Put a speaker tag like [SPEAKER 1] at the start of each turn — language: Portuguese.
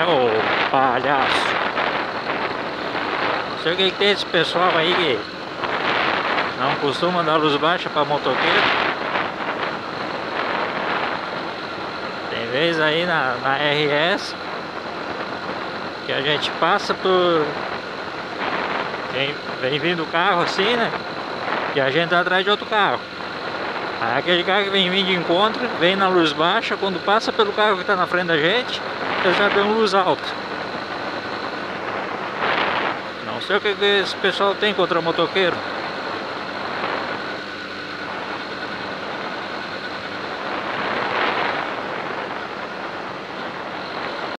[SPEAKER 1] né, ô palhaço? Não sei o que tem esse pessoal aí que não costuma dar luz baixa pra motoqueiro. Tem vez aí na RS que a gente passa por... Vem vindo o carro assim, né? E a gente tá atrás de outro carro. Aí aquele carro que vem vindo de encontro, vem na luz baixa, quando passa pelo carro que tá na frente da gente, ele já deu luz alta. Não sei o que esse pessoal tem contra motoqueiro.